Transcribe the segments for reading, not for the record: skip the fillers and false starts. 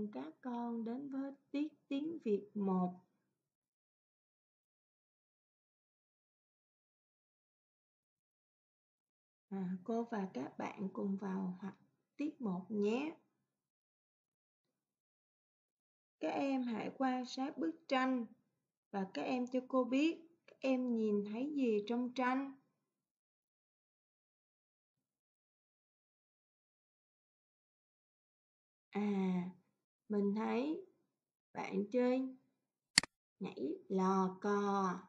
mừng các con đến với tiết tiếng Việt 1. Cô và các bạn cùng vào tiết 1 nhé. Các em hãy quan sát bức tranh và các em cho cô biết các em nhìn thấy gì trong tranh. Mình thấy bạn chơi nhảy lò cò.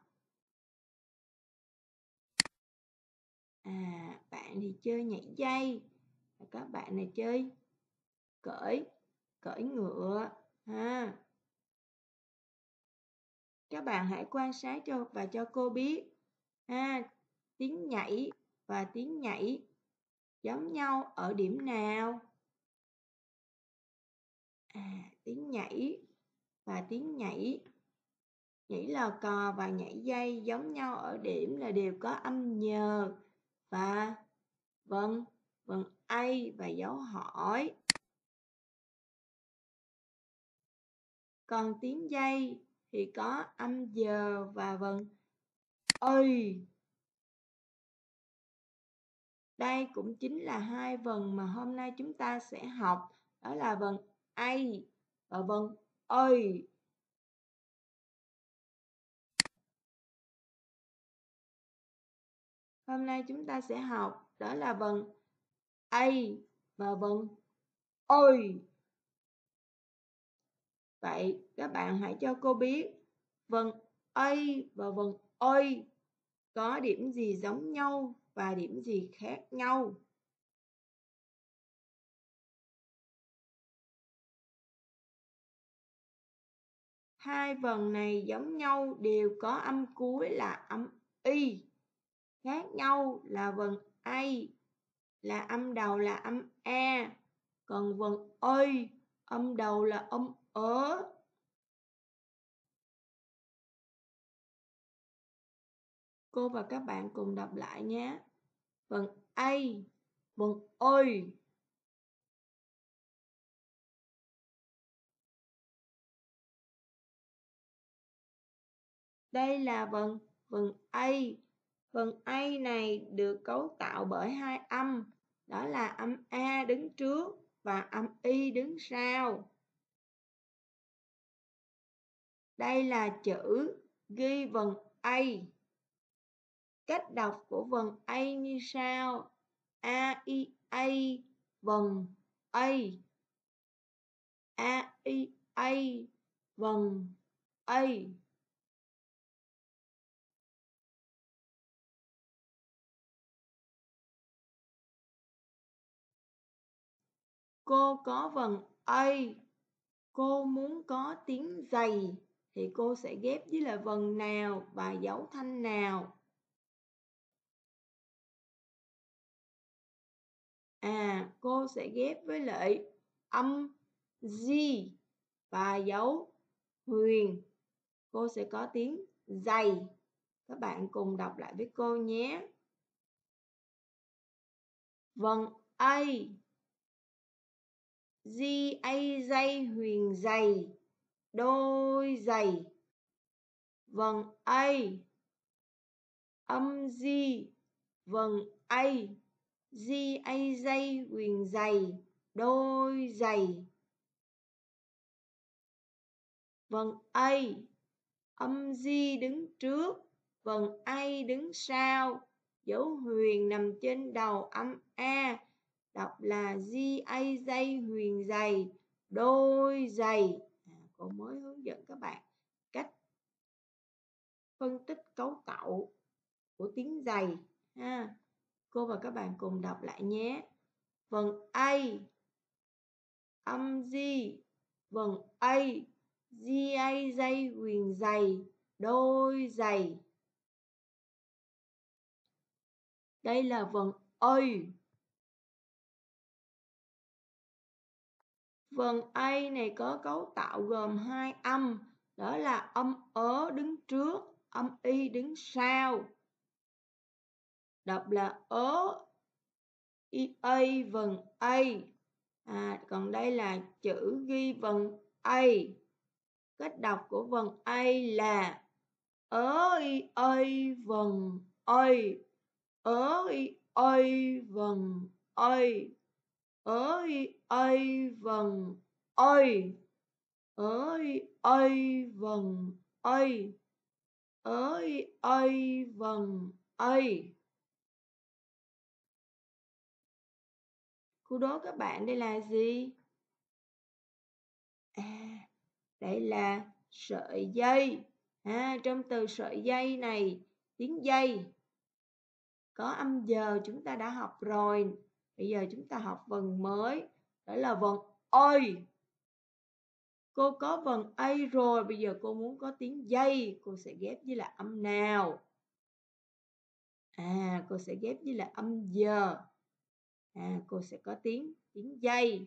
Bạn thì chơi nhảy dây. Và các bạn này chơi cởi ngựa ha. Các bạn hãy quan sát và cho cô biết tiếng nhảy và tiếng nhảy giống nhau ở điểm nào? Tiếng nhảy và tiếng nhảy lò cò và nhảy dây giống nhau ở điểm là đều có âm nhờ và vần A và dấu hỏi. Còn tiếng dây thì có âm giờ và vần ơi. Đây cũng chính là hai vần mà hôm nay chúng ta sẽ học, đó là vần A và vần ơi. Hôm nay chúng ta sẽ học đó là vần A và vần ơi. Vậy các bạn hãy cho cô biết vần A và vần ơi có điểm gì giống nhau và điểm gì khác nhau. Hai vần này giống nhau đều có âm cuối là âm Y. Khác nhau là vần A là âm đầu là âm A, còn vần ơi âm đầu là âm ớ. Cô và các bạn cùng đọc lại nhé. Vần A, vần ơi. Đây là vần A. Vần A này được cấu tạo bởi hai âm, đó là âm A đứng trước và âm Y đứng sau. Đây là chữ ghi vần A. Cách đọc của vần A như sau: A, I, A, vần A. A, I, A, vần A. Cô có vần A, cô muốn có tiếng dày thì cô sẽ ghép với là vần nào và dấu thanh nào? Cô sẽ ghép với lại âm G và dấu huyền. Cô sẽ có tiếng dày. Các bạn cùng đọc lại với cô nhé. Vần A, G, A, dây, huyền dày, đôi giày. Vần A, âm G, vần A, G, A, dây, huyền dày, đôi giày. Vần A, âm G đứng trước, vần A đứng sau, dấu huyền nằm trên đầu âm A, đọc là G, A, dây, huyền dày, đôi giày. Cô mới hướng dẫn các bạn cách phân tích cấu tạo của tiếng giày ha. Cô và các bạn cùng đọc lại nhé. Vần A, âm G, vần A, G, A, dây, huyền dày, đôi giày. Đây là vần A. Vần A này có cấu tạo gồm hai âm, đó là âm ớ đứng trước, âm Y đứng sau. Đọc là ớ, I, A, vần A. Còn đây là chữ ghi vần A. Cách đọc của vần A là ơi ơi vần ơi, ơi ơi vần ơi, ơi ơi vần ơi, ơi ơi vần ơi, ơi ơi vần ơi. Cô đố các bạn đây là gì? Đây là sợi dây. Trong từ sợi dây này, tiếng dây có âm giờ chúng ta đã học rồi. Bây giờ chúng ta học vần mới, đó là vần ơi. Cô có vần A rồi, bây giờ cô muốn có tiếng dây, cô sẽ ghép với là âm nào? Cô sẽ ghép với là âm giờ. Cô sẽ có tiếng dây.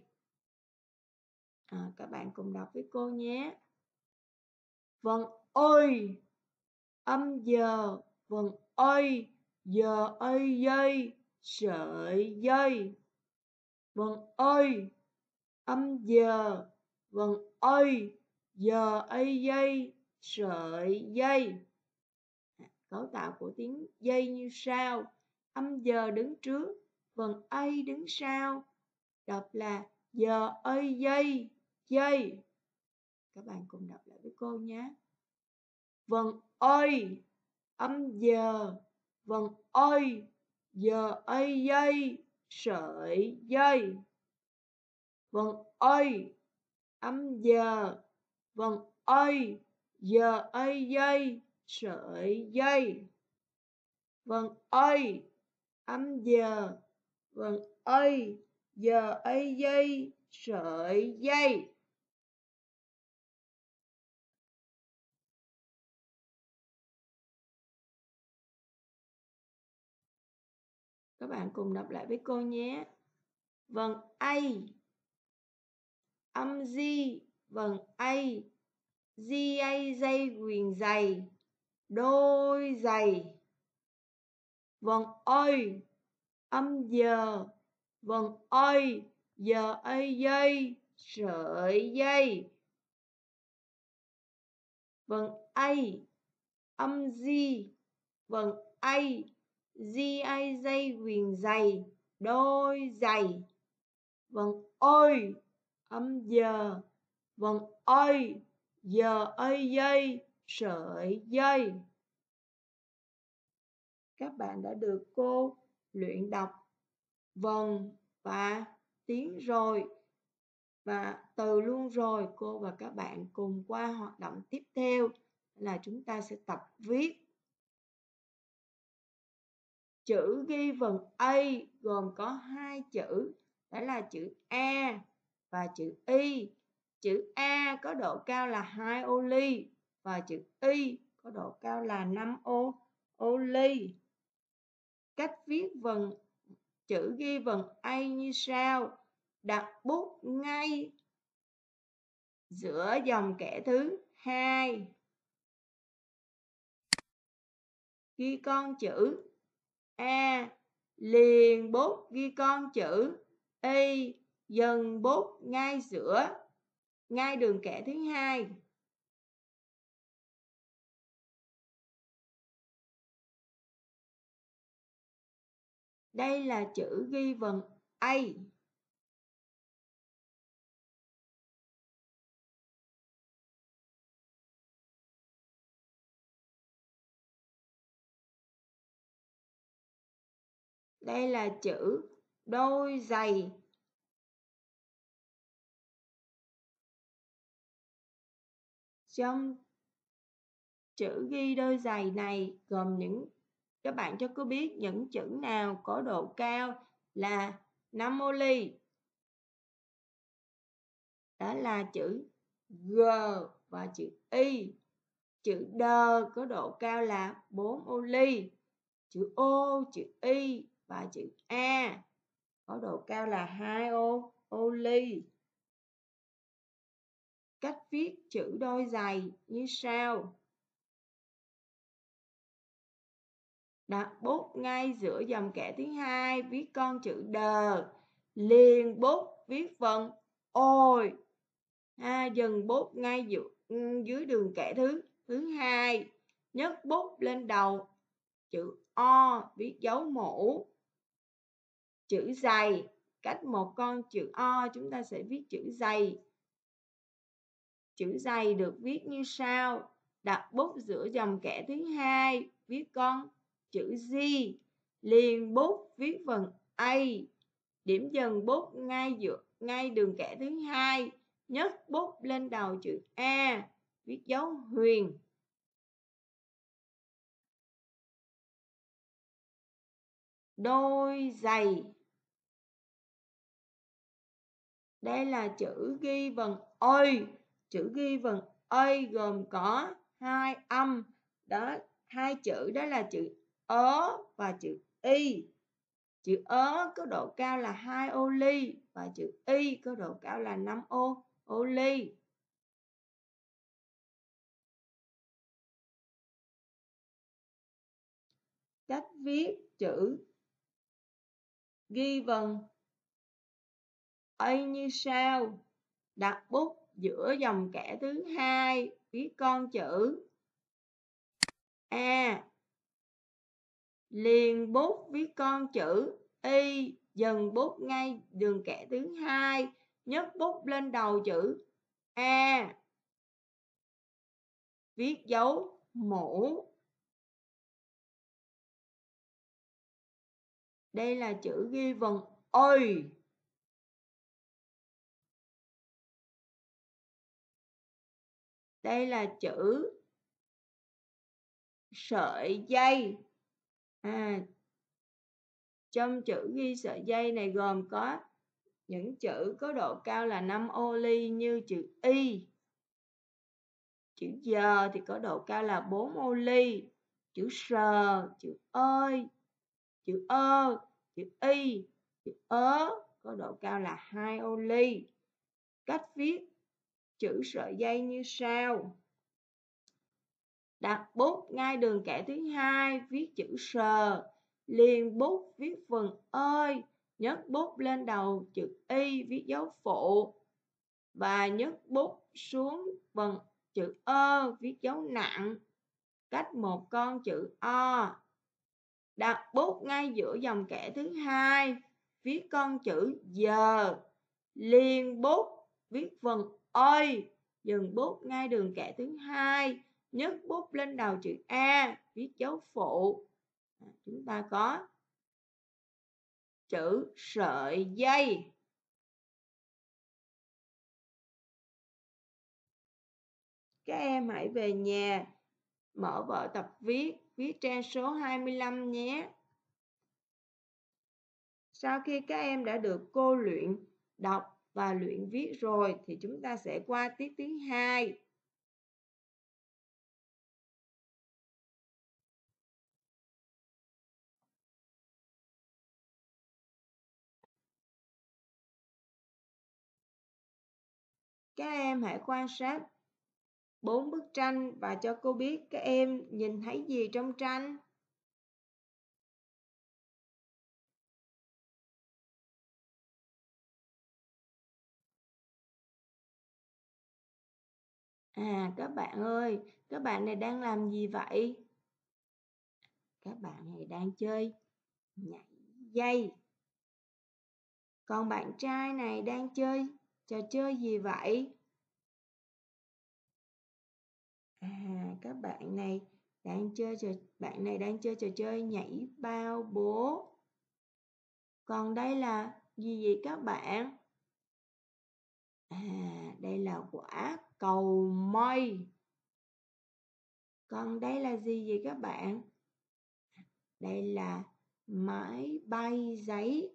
Các bạn cùng đọc với cô nhé. Vần ơi, âm giờ, vần ơi, giờ ơi dây, sợi dây. Vần ơi, âm giờ, vần ơi, giờ ơi dây, sợi dây. Cấu tạo của tiếng dây như sau: âm giờ đứng trước, vần A đứng sau. Đọc là giờ ơi dây, dây. Các bạn cùng đọc lại với cô nhé. Vần ơi, âm giờ, vần ơi, giờ ơi dây, sợi dây. Vần ơi, âm giờ, vần ơi, giờ ơi dây, sợi dây. Vần ơi, âm giờ, vần ơi, giờ ơi dây, sợi dây. Các bạn cùng đọc lại với cô nhé. Vần A, âm di, vần A, di A dây quyền giày, đôi giày. Vần ơi, âm giờ, vần ơi, giờ ơi dây, sợi dây. Vần A, âm di, vần A, di A dây quyền giày, đôi giày. Vần ơi, âm giờ, vần ơi, giờ ơi dây, sợi dây. Các bạn đã được cô luyện đọc vần và tiếng rồi, và từ luôn rồi. Cô và các bạn cùng qua hoạt động tiếp theo là chúng ta sẽ tập viết. Chữ ghi vần A gồm có hai chữ, đó là chữ A và chữ Y. Chữ A có độ cao là 2 ô ly và chữ Y có độ cao là 5 ô ly. Cách viết chữ ghi vần A như sau: đặt bút ngay giữa dòng kẻ thứ hai, ghi con chữ A, liền bút ghi con chữ Y, dần bút ngay giữa, ngay đường kẻ thứ hai. Đây là chữ ghi vần A. Đây là chữ đôi giày. Trong chữ ghi đôi giày này gồm các bạn cho cô biết những chữ nào có độ cao là 5 ô ly. Đó là chữ G và chữ Y. Chữ D có độ cao là 4 ô ly. Chữ O, chữ Y và chữ A có độ cao là 2 ô ly. Cách viết chữ đôi giày như sau: đặt bút ngay giữa dòng kẻ thứ hai, viết con chữ D, liền bút viết vần ôi. Dừng bút ngay dưới đường kẻ thứ hai. Nhấc bút lên đầu chữ O, viết dấu mũ. Chữ dày, cách một con chữ O chúng ta sẽ viết chữ dày. Chữ dày được viết như sau. Đặt bút giữa dòng kẻ thứ hai, viết con chữ G. Liền bút viết vần A. Điểm dừng bút ngay đường kẻ thứ hai. Nhấc bút lên đầu chữ A, viết dấu huyền. Đôi giày. Đây là chữ ghi vần ơi. Chữ ghi vần ơi gồm có hai âm. Hai chữ đó là chữ ớ và chữ y. Chữ ớ có độ cao là 2 ô ly và chữ y có độ cao là 5 ô ly. Cách viết chữ ghi vần A như sau. Đặt bút giữa dòng kẻ thứ hai, viết con chữ A. Liền bút viết con chữ Y. Dừng bút ngay đường kẻ thứ hai. Nhấc bút lên đầu chữ A, viết dấu mũ. Đây là chữ ghi vần ơi. Đây là chữ sợi dây. Trong chữ ghi sợi dây này gồm có những chữ có độ cao là 5 ô ly như chữ Y. Chữ giờ thì có độ cao là 4 ô ly. Chữ sờ, chữ ơi, chữ ơ, chữ y, chữ ớ có độ cao là 2 ô ly. Cách viết chữ sợi dây như sau. Đặt bút ngay đường kẻ thứ hai, viết chữ sờ. Liền bút viết vần ơi. Nhấc bút lên đầu chữ y, viết dấu phụ. Và nhấc bút xuống vần chữ ơ, viết dấu nặng. Cách một con chữ O. Đặt bút ngay giữa dòng kẻ thứ hai, viết con chữ giờ. Liền bút viết vần ơi. Dừng bút ngay đường kẻ thứ hai. Nhấc bút lên đầu chữ A, viết dấu phụ. Chúng ta có chữ sợi dây. Các em hãy về nhà mở vở tập viết trang số 25 nhé. Sau khi các em đã được cô luyện đọc và luyện viết rồi thì chúng ta sẽ qua tiết thứ 2. Các em hãy quan sát 4 bức tranh và cho cô biết các em nhìn thấy gì trong tranh. Các bạn ơi, các bạn này đang làm gì vậy? Các bạn này đang chơi nhảy dây. Còn bạn trai này đang chơi trò chơi gì vậy? Các bạn này đang chơi trò chơi nhảy bao bố. Còn đây là gì vậy các bạn? Đây là quả cầu mây. Còn đây là gì vậy các bạn? Đây là máy bay giấy.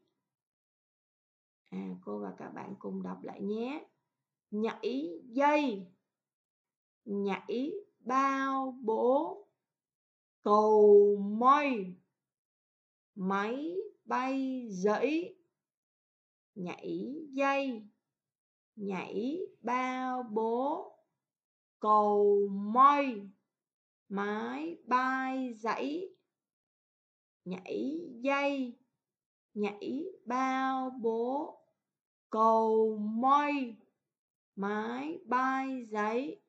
Cô và các bạn cùng đọc lại nhé. Nhảy dây, nhảy bao bố, cầu mây, máy bay giấy. Nhảy dây, nhảy bao bố, cầu mây, máy bay giấy. Nhảy dây, nhảy bao bố, cầu mây, máy bay giấy.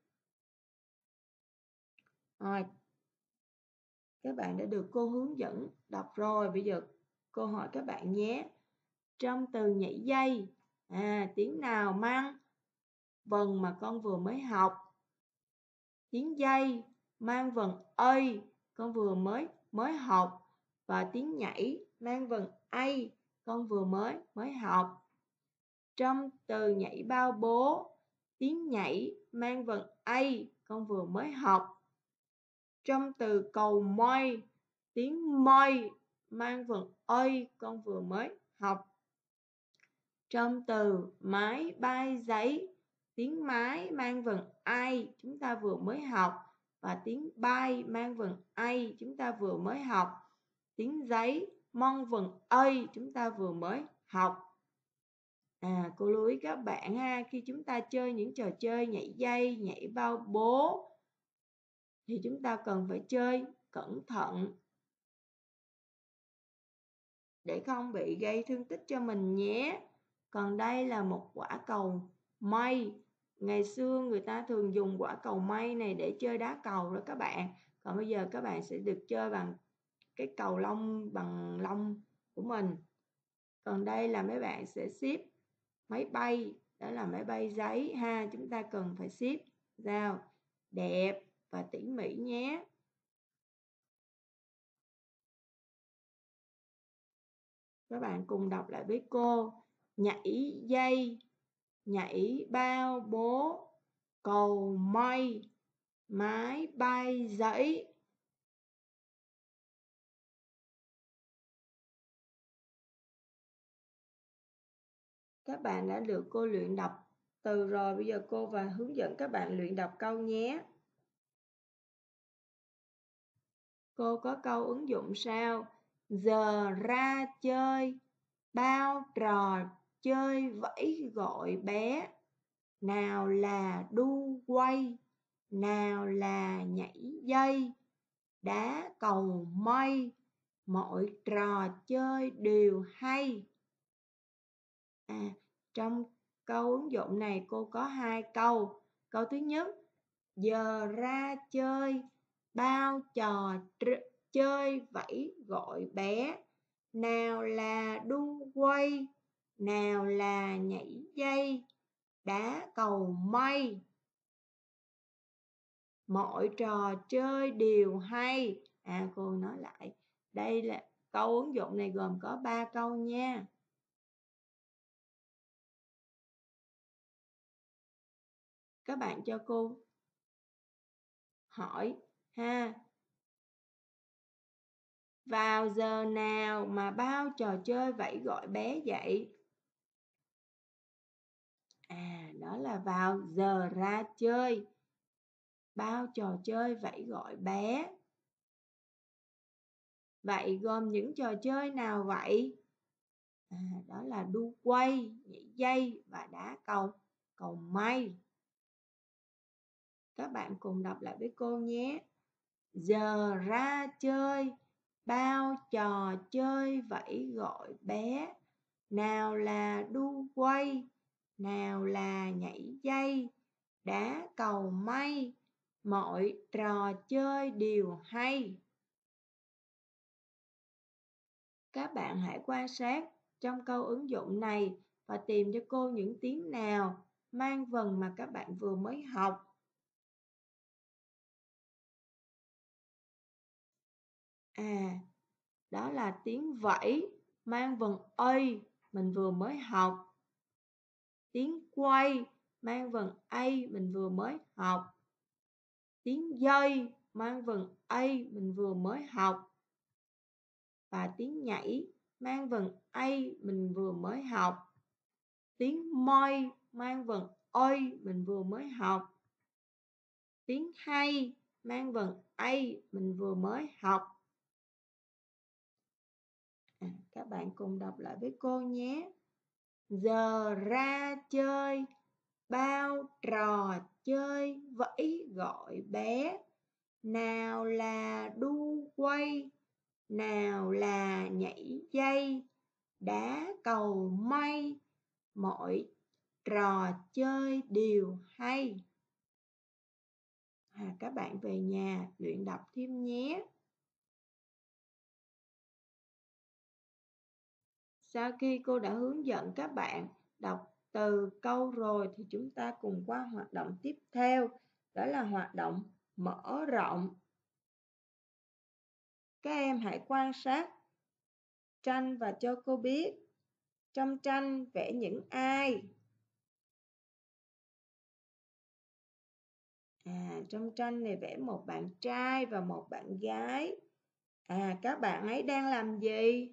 Rồi, các bạn đã được cô hướng dẫn đọc rồi. Bây giờ cô hỏi các bạn nhé. Trong từ nhảy dây, tiếng nào mang vần mà con vừa mới học? Tiếng dây mang vần ây, con vừa mới học. Và tiếng nhảy mang vần ây, con vừa mới học. Trong từ nhảy bao bố, tiếng nhảy mang vần ây, con vừa mới học. Trong từ cầu mây, tiếng mây mang vần ây, con vừa mới học. Trong từ máy bay giấy, tiếng máy mang vần ai, chúng ta vừa mới học. Và tiếng bay mang vần ai, chúng ta vừa mới học. Tiếng giấy mang vần ây, chúng ta vừa mới học. Cô lưu ý các bạn ha, khi chúng ta chơi những trò chơi nhảy dây, nhảy bao bố thì chúng ta cần phải chơi cẩn thận để không bị gây thương tích cho mình nhé. Còn đây là một quả cầu mây. Ngày xưa người ta thường dùng quả cầu mây này để chơi đá cầu đó các bạn. Còn bây giờ các bạn sẽ được chơi bằng cái cầu lông bằng lông của mình. Còn đây là mấy bạn sẽ ship máy bay, đó là máy bay giấy ha. Chúng ta cần phải ship sao đẹp và tỉ mỉ nhé. Các bạn cùng đọc lại với cô. Nhảy dây, nhảy bao bố, cầu mây, máy bay giấy. Các bạn đã được cô luyện đọc từ rồi, bây giờ cô và hướng dẫn các bạn luyện đọc câu nhé. Cô có câu ứng dụng sau. Giờ ra chơi, bao trò chơi vẫy gọi bé. Nào là đu quay, nào là nhảy dây, đá cầu mây, mọi trò chơi đều hay. Trong câu ứng dụng này cô có 2 câu. Câu thứ nhất, giờ ra chơi, bao trò chơi vẫy gọi bé. Nào là đu quay, nào là nhảy dây, đá cầu mây, mọi trò chơi đều hay. Cô nói lại. Đây là câu ứng dụng này gồm có 3 câu nha. Các bạn cho cô hỏi ha. Vào giờ nào mà bao trò chơi vẫy gọi bé dậy? Đó là vào giờ ra chơi. Bao trò chơi vẫy gọi bé. Vậy gồm những trò chơi nào vậy? Đó là đu quay, nhảy dây và đá cầu mây. Các bạn cùng đọc lại với cô nhé. Giờ ra chơi, bao trò chơi vẫy gọi bé. Nào là đu quay, nào là nhảy dây, đá cầu mây, mọi trò chơi đều hay. Các bạn hãy quan sát trong câu ứng dụng này và tìm cho cô những tiếng nào mang vần mà các bạn vừa mới học. Đó là tiếng vẫy mang vần ây mình vừa mới học. Tiếng quay mang vần ây mình vừa mới học. Tiếng dây mang vần ây mình vừa mới học. Và tiếng nhảy mang vần ây mình vừa mới học. Tiếng mây mang vần ây mình vừa mới học. Tiếng hay mang vần ây mình vừa mới học. Các bạn cùng đọc lại với cô nhé. Giờ ra chơi, bao trò chơi vẫy gọi bé. Nào là đu quay, nào là nhảy dây, đá cầu mây, mọi trò chơi đều hay. Các bạn về nhà luyện đọc thêm nhé. Sau khi cô đã hướng dẫn các bạn đọc từ câu rồi thì chúng ta cùng qua hoạt động tiếp theo, đó là hoạt động mở rộng. Các em hãy quan sát tranh và cho cô biết trong tranh vẽ những ai. Trong tranh này vẽ một bạn trai và một bạn gái. Các bạn ấy đang làm gì?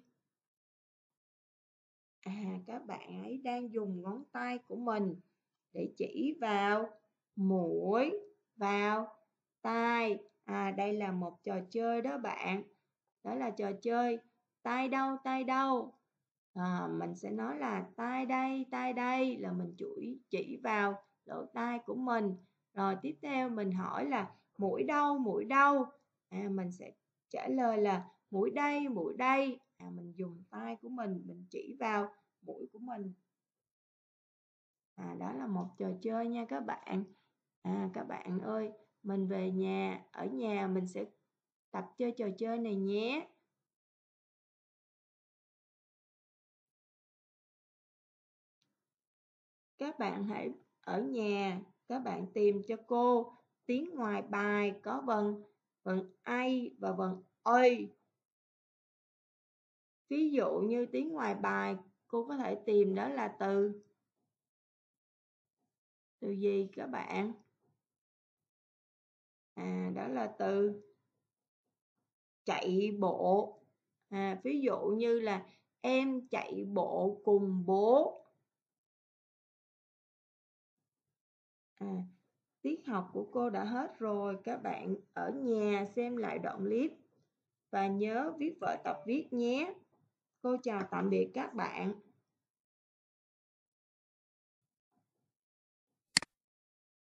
Các bạn ấy đang dùng ngón tay của mình để chỉ vào mũi, vào tai. Đây là một trò chơi đó bạn. Đó là trò chơi tai đâu, tai đâu. Mình sẽ nói là tai đây là mình chỉ vào lỗ tai của mình. Rồi tiếp theo mình hỏi là mũi đâu, mũi đâu. Mình sẽ trả lời là mũi đây, mũi đây. Mình dùng tay của mình chỉ vào mũi của mình. Đó là một trò chơi nha các bạn. Các bạn ơi, mình về nhà, ở nhà mình sẽ tập chơi trò chơi này nhé. Các bạn hãy ở nhà, các bạn tìm cho cô tiếng ngoài bài có vần A và vần ơi. Ví dụ như tiếng ngoài bài cô có thể tìm đó là từ gì các bạn? Đó là từ chạy bộ. Ví dụ như là em chạy bộ cùng bố. Tiết học của cô đã hết rồi, các bạn ở nhà xem lại đoạn clip và nhớ viết vở tập viết nhé. Cô chào tạm biệt các bạn.